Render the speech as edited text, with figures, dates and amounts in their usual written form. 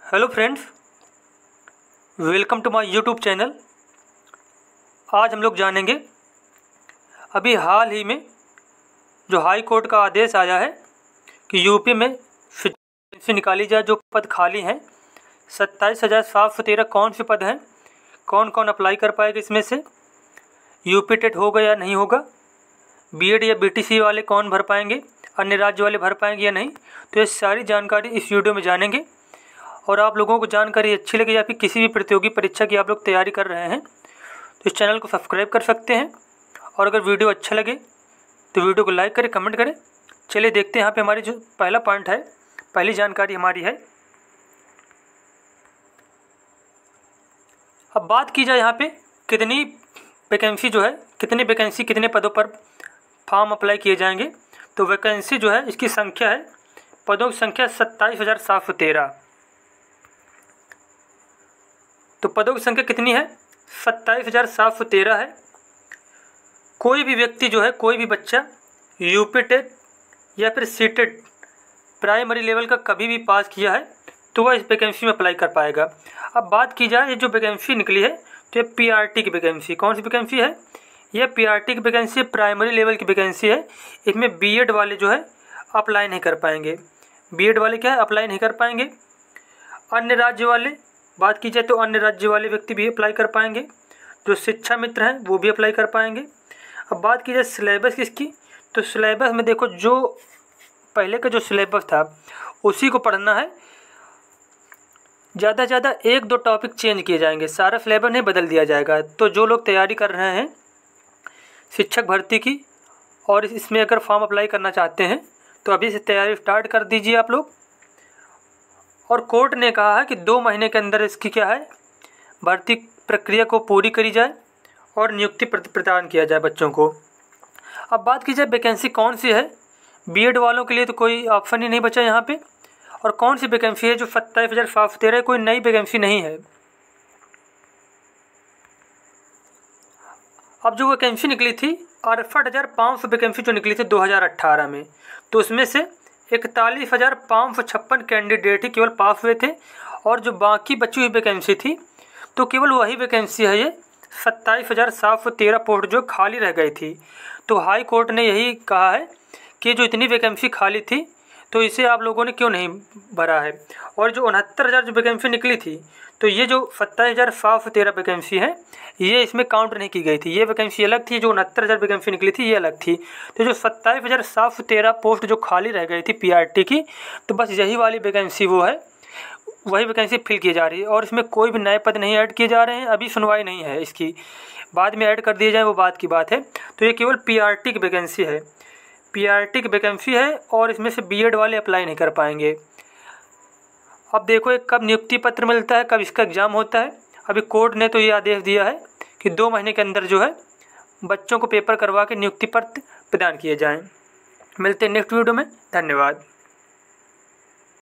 Hello friends, welcome to my YouTube channel. आज हम लोग जानेंगे अभी हाल ही में जो हाई कोर्ट का आदेश आया है कि यूपी में वैकेंसी निकाली जाए। जो पद खाली हैं 27,713 कौन से पद हैं, कौन कौन अप्लाई कर पाएगा, इसमें से यूपी टेट होगा या नहीं होगा, बीएड या बीटीसी वाले कौन भर पाएंगे, अन्य राज्य वाले भर पाएंगे या नहीं। तो ये सारी जानकारी इस वीडियो में जानेंगे। और आप लोगों को जानकारी अच्छी लगे या फिर किसी भी प्रतियोगी परीक्षा की आप लोग तैयारी कर रहे हैं तो इस चैनल को सब्सक्राइब कर सकते हैं। और अगर वीडियो अच्छा लगे तो वीडियो को लाइक करें, कमेंट करें। चलिए देखते हैं यहाँ पे हमारी जो पहला पॉइंट है, पहली जानकारी हमारी है। अब बात की जाए यहाँ पे कितनी वैकेंसी जो है, कितनी वैकेंसी कितने पदों पर फॉर्म अप्लाई किए जाएंगे। तो वैकेंसी जो है इसकी संख्या है, पदों की संख्या 27,713। तो पदों की संख्या कितनी है, 27,713 है। कोई भी व्यक्ति जो है, कोई भी बच्चा यूपी टेट या फिर सीटेट प्राइमरी लेवल का कभी भी पास किया है तो वह इस वैकेंसी में अप्लाई कर पाएगा। अब बात की जाए ये जो वैकेंसी निकली है तो ये पीआरटी की वैकेंसी, कौन सी वैकेंसी है, यह पीआरटी की वैकेंसी प्राइमरी लेवल की वैकेंसी है। इसमें बीएड वाले जो है अप्लाई नहीं कर पाएंगे। बीएड वाले क्या है, अप्लाई नहीं कर पाएंगे। अन्य राज्य वाले बात की जाए तो अन्य राज्य वाले व्यक्ति भी अप्लाई कर पाएंगे। जो शिक्षा मित्र हैं वो भी अप्लाई कर पाएंगे। अब बात की जाए सिलेबस किसकी, तो सिलेबस में देखो जो पहले का जो सिलेबस था उसी को पढ़ना है। ज़्यादा से ज़्यादा 1-2 टॉपिक चेंज किए जाएंगे, सारा सिलेबस नहीं बदल दिया जाएगा। तो जो लोग तैयारी कर रहे हैं शिक्षक भर्ती की और इसमें अगर फॉर्म अप्लाई करना चाहते हैं तो अभी से तैयारी स्टार्ट कर दीजिए आप लोग। और कोर्ट ने कहा है कि 2 महीने के अंदर इसकी क्या है, भर्ती प्रक्रिया को पूरी करी जाए और नियुक्ति प्रदान किया जाए बच्चों को। अब बात की जाए वैकेंसी कौन सी है, बीएड वालों के लिए तो कोई ऑप्शन ही नहीं बचा यहाँ पे। और कौन सी वैकेंसी है जो 27,713, कोई नई वैकेंसी नहीं है। अब जो वैकेंसी निकली थी 68,500 वैकेंसी जो निकली थी 2018 में, तो उसमें से 41,556 कैंडिडेट ही केवल पास हुए थे। और जो बाकी बची हुई वैकेंसी थी तो केवल वही वैकेंसी है, ये 27,713 पोस्ट जो खाली रह गई थी। तो हाई कोर्ट ने यही कहा है कि जो इतनी वैकेंसी खाली थी तो इसे आप लोगों ने क्यों नहीं भरा है। और जो 69,000 जो वैकेंसी निकली थी तो ये जो 27,713 वैकेंसी है ये इसमें काउंट नहीं की गई थी। ये वैकेंसी अलग थी, जो 69,000 वैकेंसी निकली थी ये अलग थी। तो जो 27,713 पोस्ट जो खाली रह गई थी पीआरटी की, तो बस यही वाली वैकेंसी वो है, वही वैकेंसी फिल की जा रही है। और इसमें कोई भी नए पद नहीं ऐड किए जा रहे हैं, अभी सुनवाई नहीं है इसकी, बाद में ऐड कर दिए जाए वो बात की बात है। तो ये केवल पीआरटी की वैकेंसी है, पीआरटी की वैकेंसी है और इसमें से बीएड वाले अप्लाई नहीं कर पाएंगे। अब देखो ये कब नियुक्ति पत्र मिलता है, कब इसका एग्ज़ाम होता है। अभी कोर्ट ने तो ये आदेश दिया है कि 2 महीने के अंदर जो है बच्चों को पेपर करवा के नियुक्ति पत्र प्रदान किए जाएं। मिलते हैं नेक्स्ट वीडियो में, धन्यवाद।